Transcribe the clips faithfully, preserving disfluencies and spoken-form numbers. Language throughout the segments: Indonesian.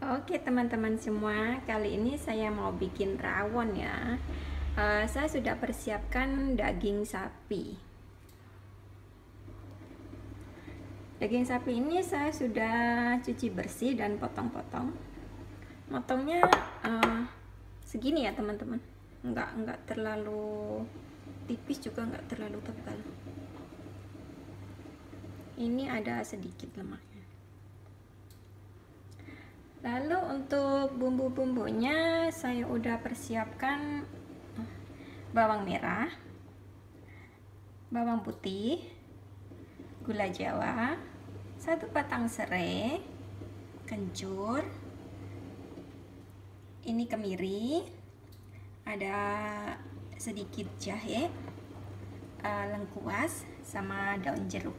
Oke teman-teman semua, kali ini saya mau bikin rawon ya. uh, Saya sudah persiapkan daging sapi. Daging sapi ini saya sudah cuci bersih dan potong-potong. Motongnya uh, segini ya teman-teman, Enggak, enggak terlalu tipis juga enggak terlalu tebal. Ini ada sedikit lemaknya. Lalu untuk bumbu-bumbunya saya udah persiapkan bawang merah, bawang putih, gula jawa, satu batang serai, kencur, ini kemiri, ada sedikit jahe, lengkuas, sama daun jeruk.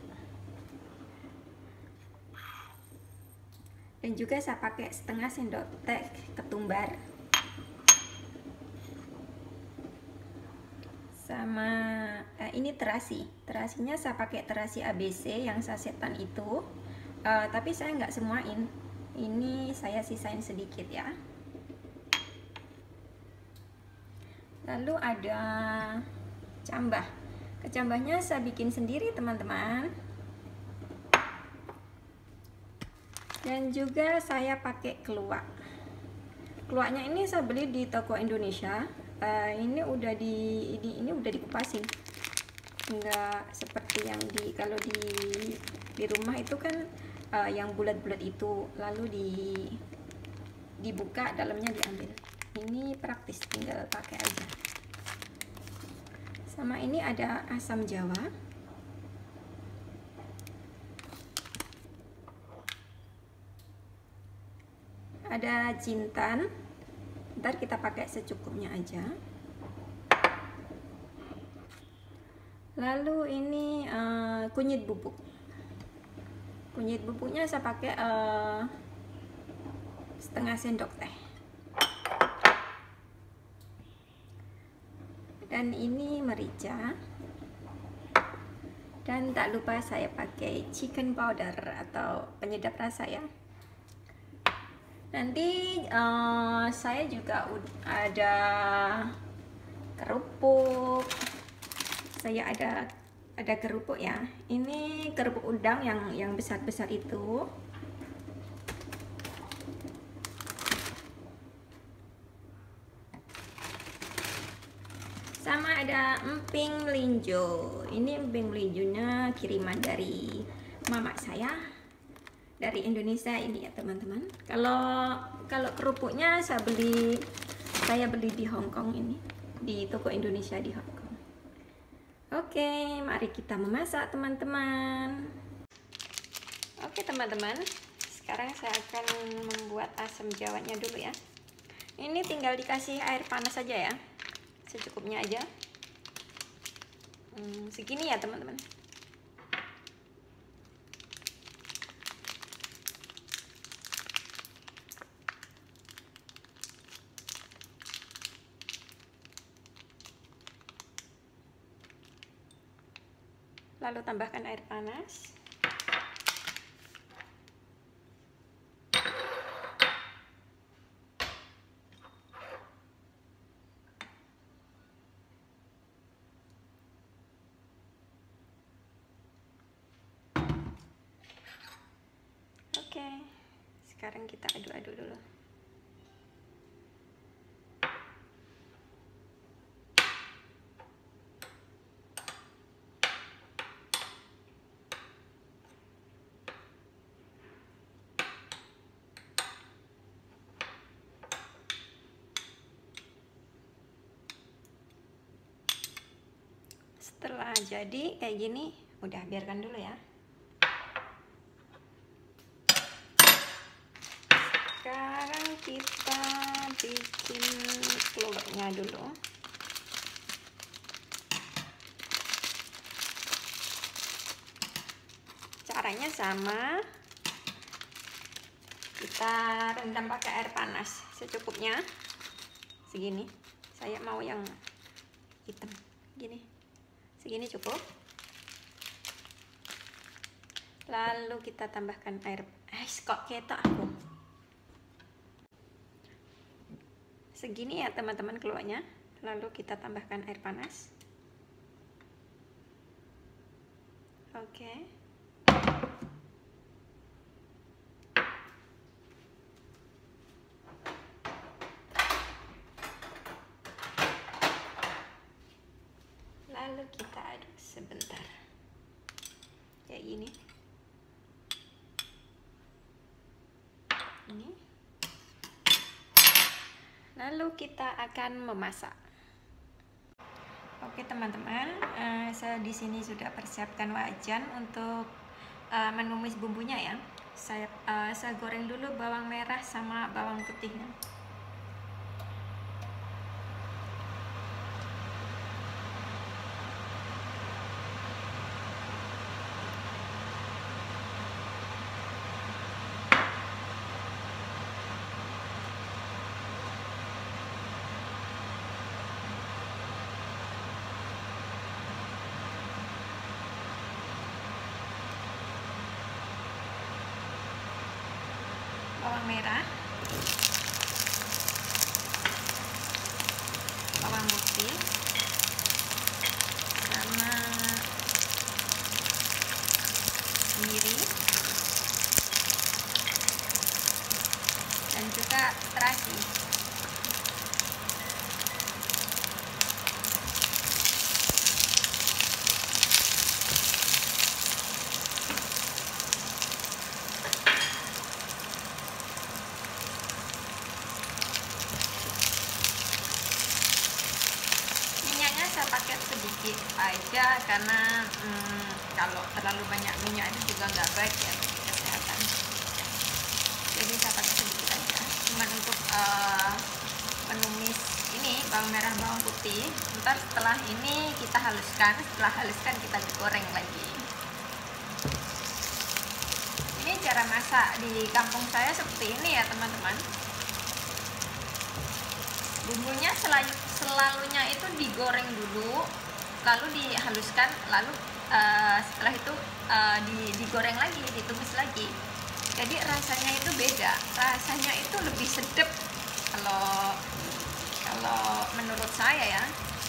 Dan juga saya pakai setengah sendok teh ketumbar sama eh, ini terasi. Terasinya saya pakai terasi A B C yang sasetan itu, uh, tapi saya nggak semuain, ini saya sisain sedikit ya. Lalu ada cambah. Kecambahnya saya bikin sendiri teman-teman. Dan juga saya pakai keluak. Keluaknya ini saya beli di toko Indonesia. Uh, ini udah di ini ini udah dikupasin. Enggak seperti yang di kalau di di rumah itu kan uh, yang bulat-bulat itu lalu di dibuka dalamnya diambil. Ini praktis, tinggal pakai aja. Sama ini ada asam jawa. Ada jintan, ntar kita pakai secukupnya aja. Lalu ini uh, kunyit bubuk. Kunyit bubuknya saya pakai uh, setengah sendok teh. Dan ini merica. Dan tak lupa saya pakai chicken powder atau penyedap rasa ya. Nanti uh, saya juga ada kerupuk. Saya ada ada kerupuk ya. Ini kerupuk udang yang yang besar-besar itu. Sama ada emping melinjo. Ini emping melinjonya kiriman dari mama saya. Dari Indonesia ini ya teman-teman. Kalau kalau kerupuknya saya beli saya beli di Hong Kong ini, di toko Indonesia di Hong Kong. Oke, mari kita memasak teman-teman. Oke teman-teman, sekarang saya akan membuat asam jawanya dulu ya. Ini tinggal dikasih air panas saja ya, secukupnya aja. Hmm, segini ya teman-teman. Lalu tambahkan air panas. Oke, sekarang kita aduk-aduk dulu. Setelah jadi kayak gini, udah biarkan dulu ya. Sekarang kita bikin telurnya dulu. Caranya sama. Kita rendam pakai air panas secukupnya. Segini. Saya mau yang hitam. Gini. Segini cukup. Lalu kita tambahkan air. Eh, kok ketok aku. segini ya teman-teman keluarnya. Lalu kita tambahkan air panas. Oke. Lalu kita aduk sebentar. Kayak gini. Ini. Lalu kita akan memasak. Oke teman-teman, uh, saya di sini sudah persiapkan wajan untuk uh, menumis bumbunya ya. Saya uh, saya goreng dulu bawang merah sama bawang putihnya. Bawang merah, bawang putih, sama kemiri, dan juga terasi. Saya pakai sedikit aja karena hmm, kalau terlalu banyak minyak itu juga nggak baik ya bagi kesehatan. Jadi saya pakai sedikit aja. Cuman untuk uh, menumis ini bawang merah bawang putih. Ntar setelah ini kita haluskan. Setelah haluskan kita goreng lagi. Ini cara masak di kampung saya seperti ini ya teman-teman. Bumbunya selalu selalunya itu digoreng dulu, lalu dihaluskan, lalu uh, setelah itu uh, di, digoreng lagi, ditumis lagi. Jadi rasanya itu beda, rasanya itu lebih sedap kalau kalau menurut saya ya.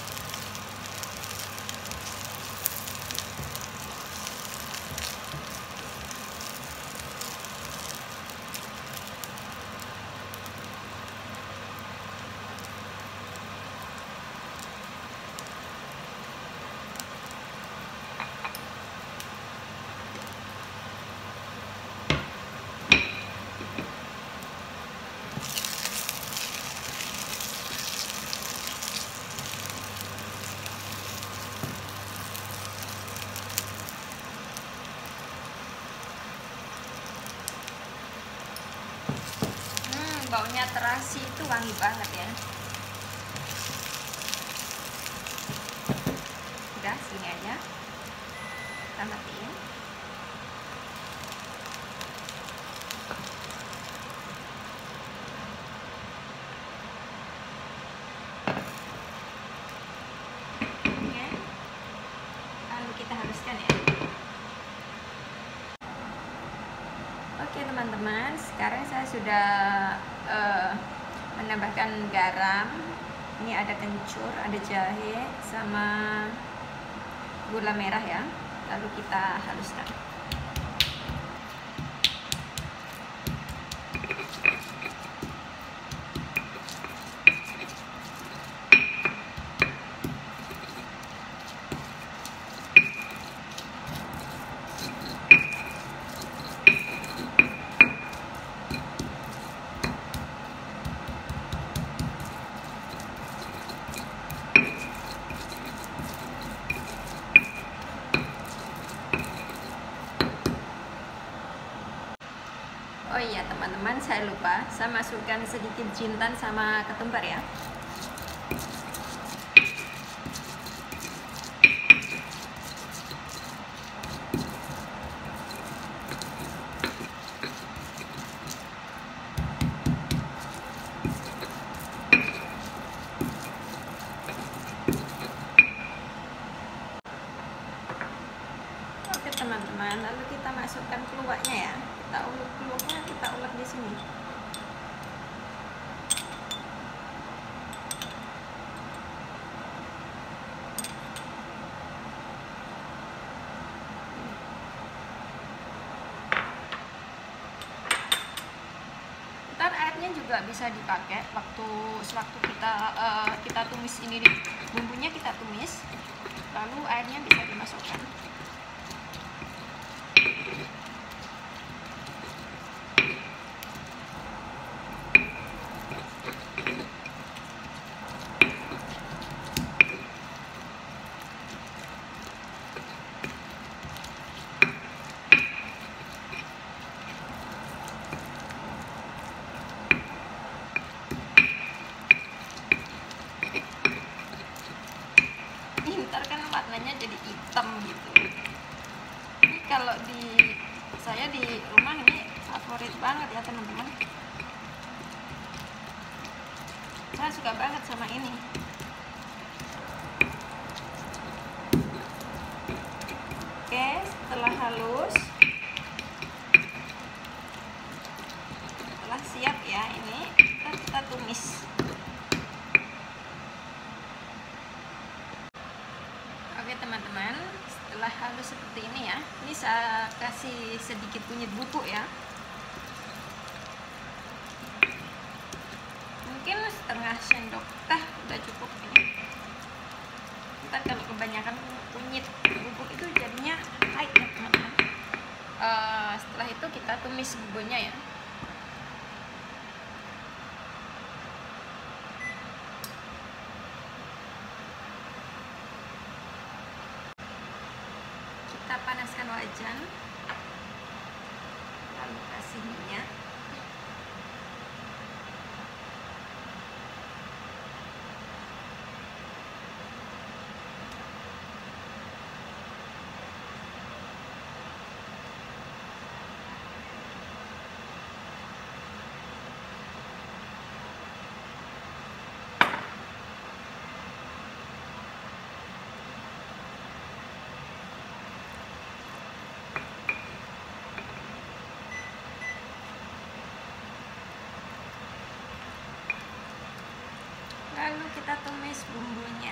Baunya terasi itu wangi banget ya. Udah sini aja, kita matiin. Oke, lalu kita haluskan ya. Oke teman-teman, sekarang saya sudah uh, menambahkan garam. Ini ada kencur, ada jahe, sama gula merah ya. Lalu kita haluskan. Oh iya teman-teman, saya lupa, saya masukkan sedikit jintan sama ketumbar ya. Oke teman-teman, lalu kita masukkan keluaknya ya. Kita ulek keluaknya, kita ulek di sini. juga bisa dipakai waktu sewaktu kita uh, kita tumis ini, bumbunya kita tumis, lalu airnya bisa dimasukkan. Ntar kan warnanya jadi hitam gitu. Ini kalau di saya di rumah ini favorit banget ya teman-teman. Saya suka banget sama ini. Oke, setelah halus, setelah siap ya, ini kita, kita tumis. Oke teman-teman, setelah halus seperti ini ya, ini saya kasih sedikit kunyit bubuk ya, mungkin setengah sendok teh udah cukup ini. Ntar kalau kebanyakan kunyit bubuk itu jadinya pahit ya teman-teman. Uh, setelah itu kita tumis bumbunya ya. Kita panaskan wajan, lalu kasih minyak. Lalu kita tumis bumbunya.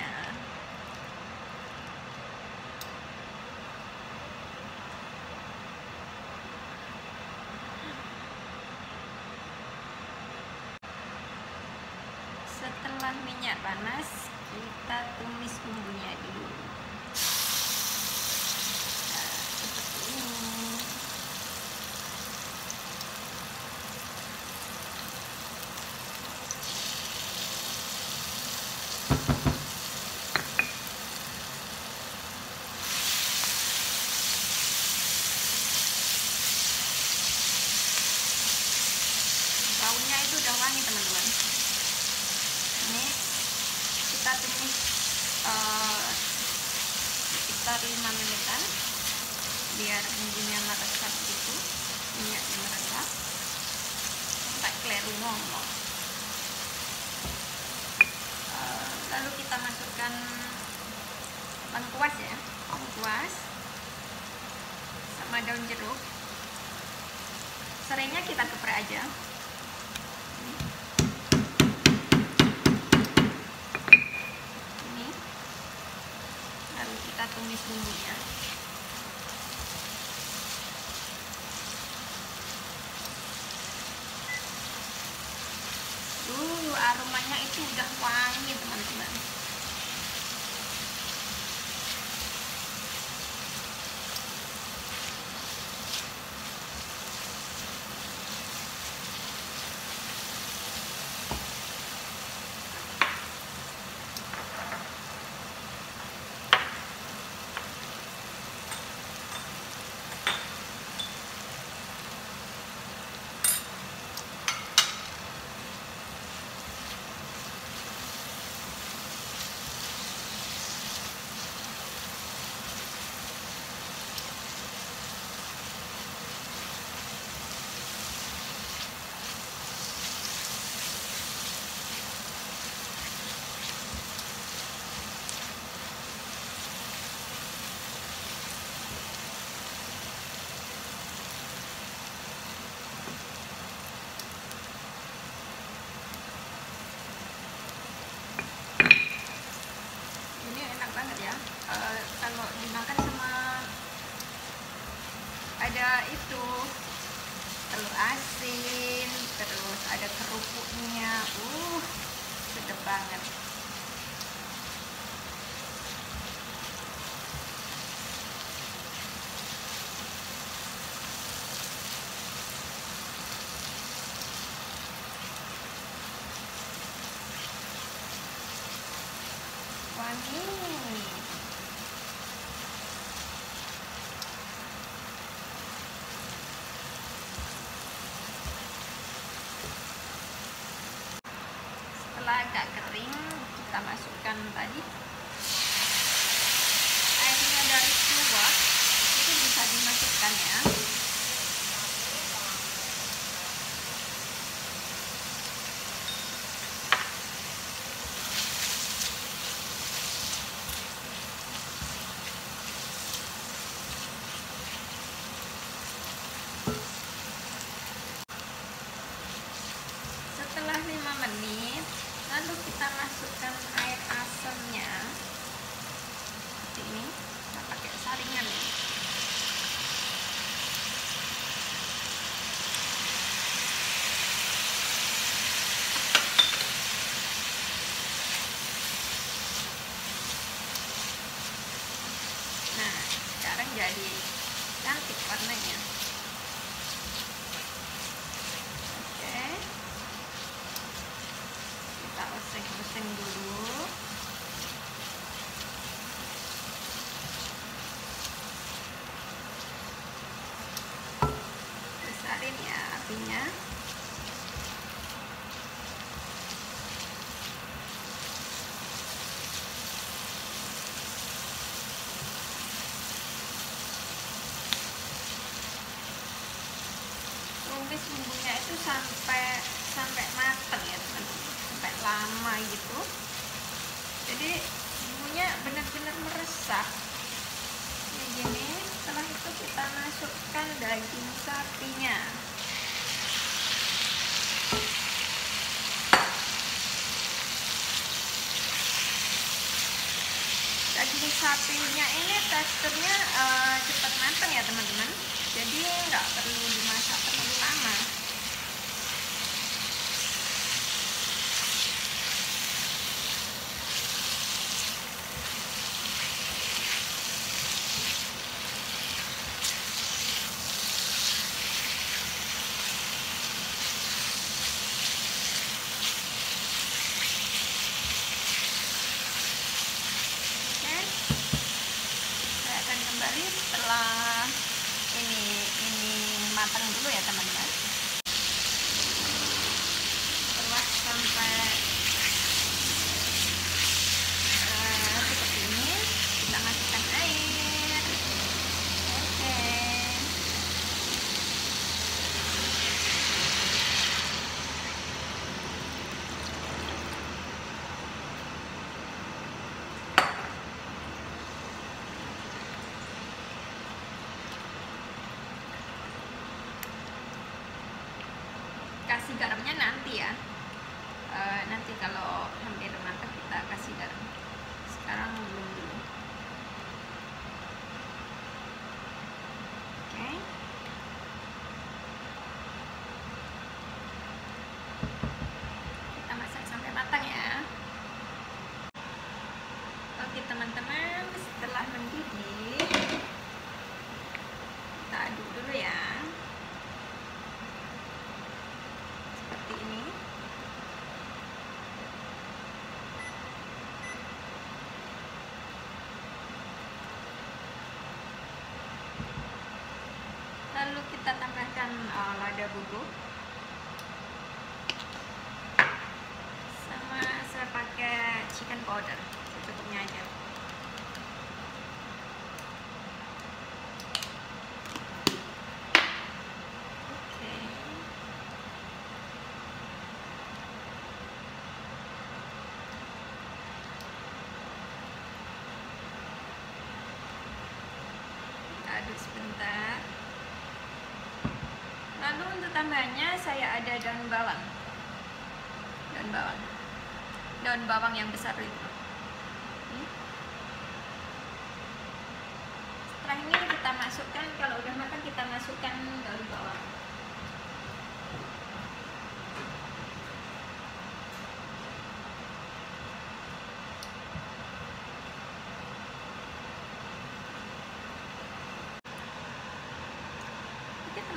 Setelah minyak panas, kita tumis bumbunya dulu. Nah, seperti ini. Daunnya itu udah wangi teman-teman. Ini kita tumis uh, sekitar lima menitan biar bumbunya meresap gitu, minyaknya meresap sampai keleru ngomong. Uh, lalu kita masukkan lengkuas ya, lengkuas sama daun jeruk. Serainya kita geprek aja. Kita tumis bumbunya. Uh, aromanya itu udah wangi teman-teman. Kalau dimakan sama ada itu telur asin, terus ada kerupuknya, uh sedap banget. Wangi. Setelah agak kering, kita masukkan tadi airnya dari keluar, itu bisa dimasukkan ya. Setelah lima menit, lalu kita masukkan air asamnya seperti ini. Kita pakai saringan ya. Nah, sekarang jadi cantik warnanya. Oke, kita oseng-oseng dulu. Besarin ya apinya. Tumis bumbunya itu sampai sampai matang ya teman-teman, sampai lama gitu. Jadi bumbunya benar-benar meresap kayak gini. Setelah itu kita masukkan daging sapinya. Daging sapinya ini teksturnya uh, cepat matang ya teman-teman, jadi nggak perlu dimasak terlalu lama. Setelah ini ini matang dulu ya teman-teman. Setelah sampai uh, seperti ini, kita masukkan air. Oke. Kasih garamnya nanti ya, e, nanti kalau hampir matang kita kasih garam, sekarang belum dulu. Oke, kita masak sampai matang ya. Oke teman-teman, setelah mendidih kita aduk dulu ya. Ini lalu kita tambahkan uh, lada bubuk, sama saya pakai chicken powder secukupnya aja. Aduk sebentar. Lalu untuk tambahannya saya ada daun bawang, daun bawang, daun bawang yang besar itu. Setelah ini kita masukkan, kalau udah matang kita masukkan daun bawang.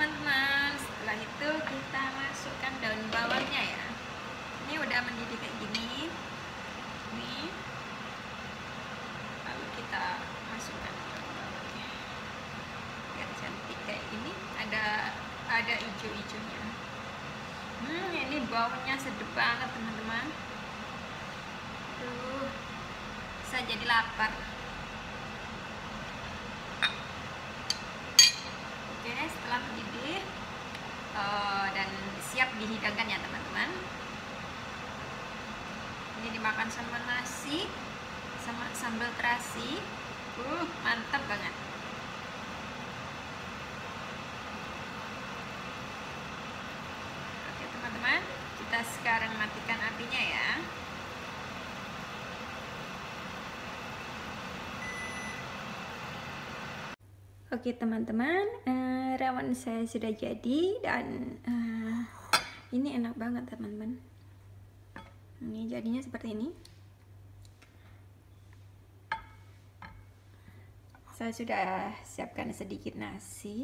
teman-teman, setelah itu kita masukkan daun bawangnya ya. Ini udah mendidih kayak gini. Ini. Lalu kita masukkan daun bawangnya. Biar cantik kayak gini. Ada ada hijau-hijaunya. Hmm, ini baunya sedap banget teman-teman. Tuh, saya jadi lapar. Oke, setelah mendidih uh, dan siap dihidangkan ya teman-teman. Ini dimakan sama nasi, sama sambal terasi. Uh, mantap banget. Oke teman-teman, kita sekarang matikan apinya ya. Oke teman-teman, uh, rawon saya sudah jadi dan uh, ini enak banget teman-teman. Ini jadinya seperti ini. Saya sudah siapkan sedikit nasi.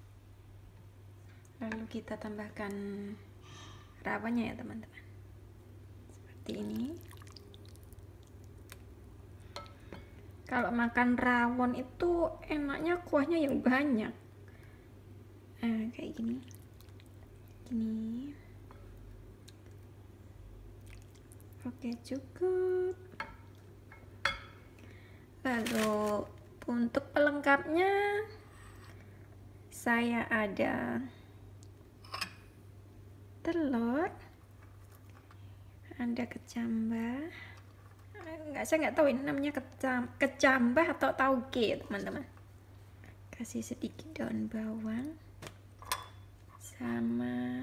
Lalu kita tambahkan rawonnya ya teman-teman. Seperti ini. Kalau makan rawon itu enaknya kuahnya yang banyak. Nah, kayak gini. Gini. Oke, cukup. Lalu untuk pelengkapnya saya ada telur, ada kecambah. Nggak, saya nggak tahu ini namanya kecam, kecambah atau tauge teman-teman. Kasih sedikit daun bawang sama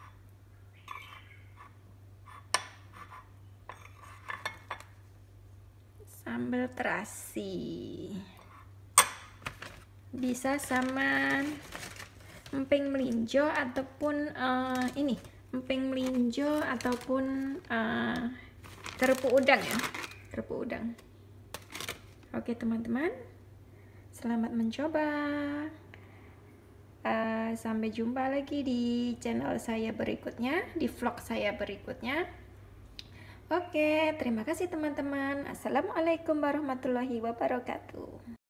sambal terasi. Bisa sama emping melinjo ataupun uh, ini emping melinjo ataupun uh, kerupuk udang ya. Kerupuk udang. Oke teman-teman, selamat mencoba. Uh, sampai jumpa lagi di channel saya berikutnya, di vlog saya berikutnya. Oke, terima kasih teman-teman. Assalamualaikum warahmatullahi wabarakatuh.